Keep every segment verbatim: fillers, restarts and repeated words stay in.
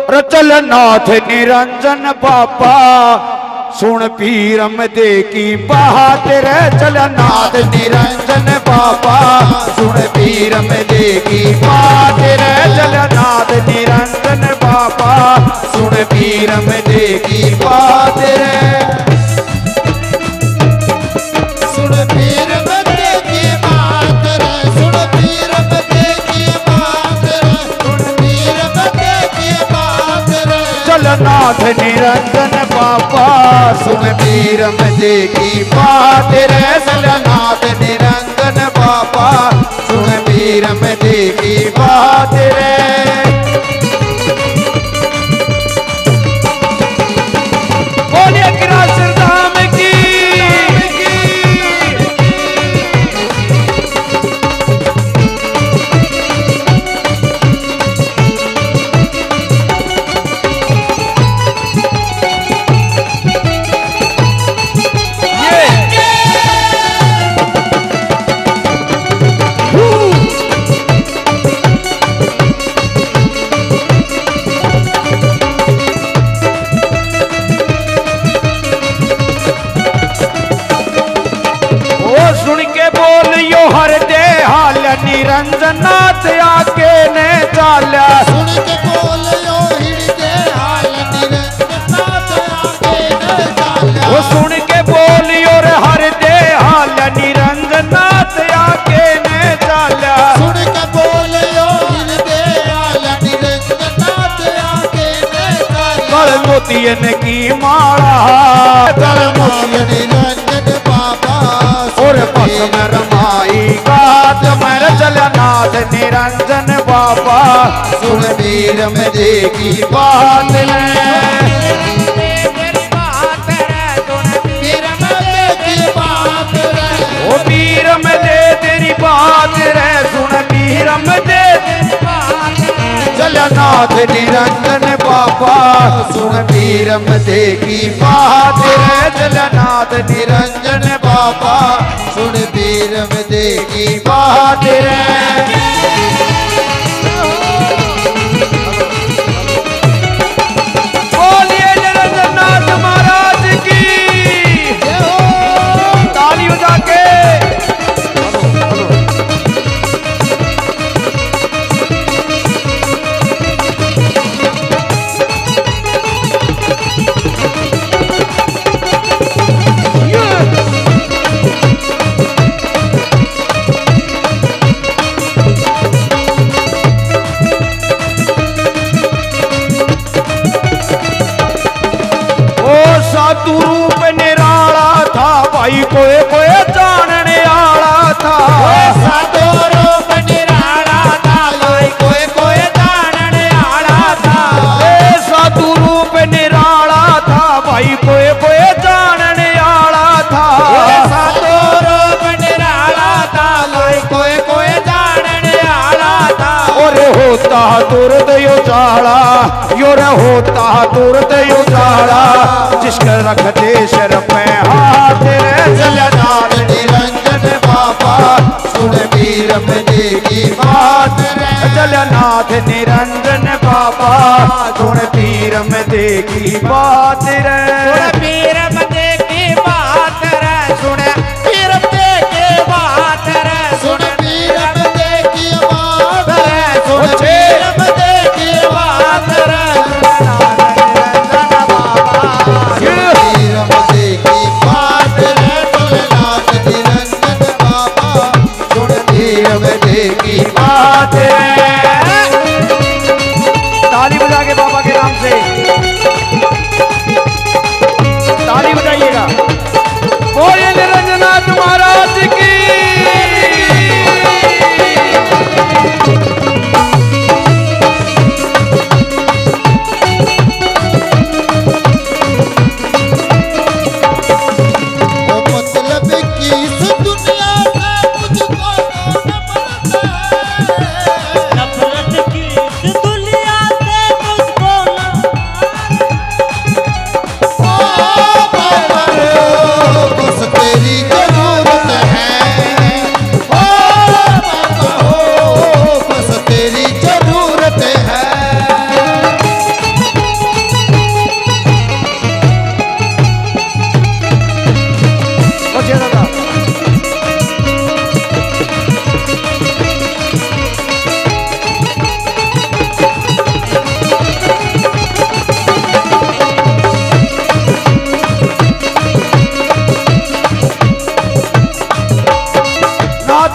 चल नाथ निरंजन बाबा सुन पीरम दे की बहादुर। चल नाथ निरंजन बाबा सुन पीरम दे की बहादुर। चल नाथ निरंजन बाबा सुन पीरम दे की बहादुर। नाथ निरंजन बाबा सुन पीरम दे की बहादुर। चल नाथ निरंजन बाबा सुन पीरम दे की बहादुर। बोलिए गिरासर धाम की। निरंजन नाथ आके ने चाल्या। सुन के बोलियो हिड़के हाल निरंजन नाथ आके ने चाल्या। वो सुन के बोलियो रे हर दे हाल निरंजन नाथ आके ने चाल्या। सुन के बोलियो हिड़के हाल निरंजन नाथ आके ने चाल्या। कल मोतियन की माला कल मोतियन निरंजन बाबा और बस में रमाई गात मर। चल नाथ निरंजन बाबा सुन पीरम दे की बहादुर। ओ पीरम दे तेरी बहादुर सुन पीरम दे। चल नाथ निरंजन बाबा सुन पीरम दे की बहादुर। चल नाथ निरंजन बाबा सुन पीरम दे की बहादुर। बोलिए निरंजन नाथ महाराज की ताली बजा के। साधु रूप निराला था भाई कोई कोई जानने आला था। साधु रूप निराला था भाई कोई कोई जानने आला था। साधु रूप निराला था भाई कोई कोई जानने आला था। साधु रूप निराला था भाई कोई कोई जानने आला था। और होता दुर्द उजाला योर होता दुर्द उजाला जिसका रखते सिर पे हाथ। चल नाथ निरंजन बाबा सुन पीरम दे की बात। चल नाथ निरंजन बाबा सुन पीरम दे की बात। सुन पीरम दे की बात सुन पीरम दे की बात सुन पीरम दे की बात सुन पीरम दे की बात। की बात है। ताली बजा के बाबा के नाम से ताली बजाइए।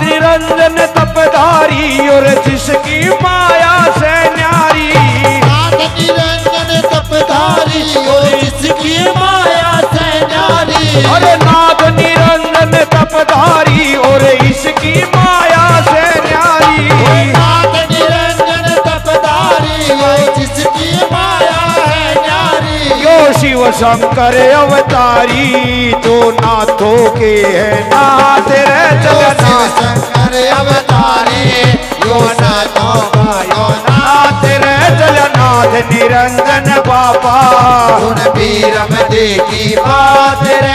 निरंजन तपधारी और जिसकी माया से न्यारी। नाथ निरंजन तपधारी और जिसकी माया से न्यारी। अरे नाथ निरंजन तपधारी और इसकी माया से न्यारी। नाथ निरंजन तपधारी और जिसकी माया है न्यारी। यो शिव शंकर अवतारी तो नाथों के है नाथ रे जगन्नाथ। शंकर अवतारी यो नाथों का यो नाथ रे जगन्नाथ निरंजन बाबा। उन वीरम देखी बात रे।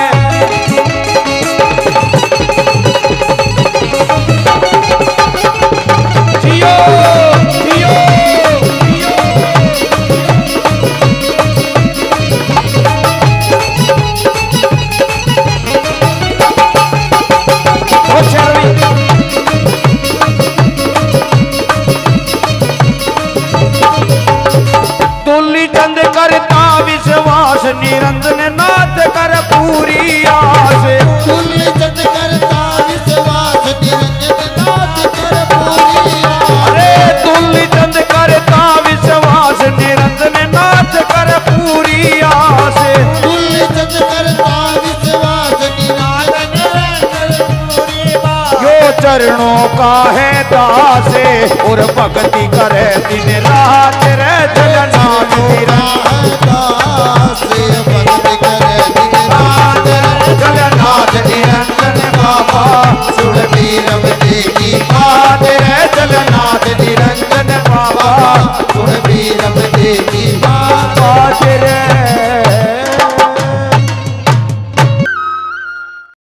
जियो जियो तुल्ली चंद करता विश्वास निरंजन नाथ कर पूरी आस। तुल्य चंद करता विश्वास निरंजन नाथ कर पूरी आस। अरे तुल्ली चंद करता विश्वास निरंजन नाथ कर पूरी आस। तुल्य चंद करता विश्वास निरंजन कर पूरी आस। यो चरणों का है दास और भक्ति करे दिन रात रे जगन्नाथ।